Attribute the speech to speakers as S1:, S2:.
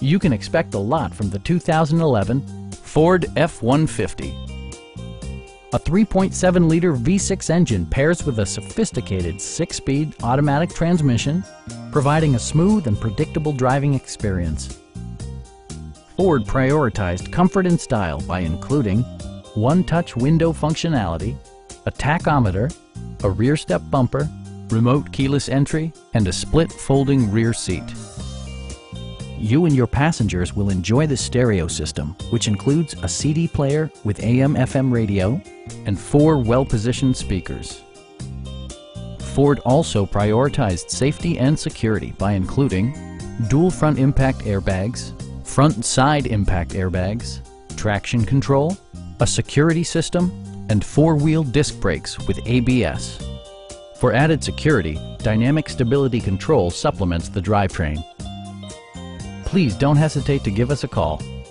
S1: You can expect a lot from the 2011 Ford F-150. A 3.7-liter V6 engine pairs with a sophisticated 6-speed automatic transmission, providing a smooth and predictable driving experience. Ford prioritized comfort and style by including one-touch window functionality, a tachometer, a rear step bumper, remote keyless entry, and a split folding rear seat. You and your passengers will enjoy the stereo system, which includes a CD player with AM/FM radio and 4 well-positioned speakers. Ford also prioritized safety and security by including dual front impact airbags, front and side impact airbags, traction control, a security system, and 4-wheel disc brakes with ABS. For added security, dynamic stability control supplements the drivetrain. Please don't hesitate to give us a call.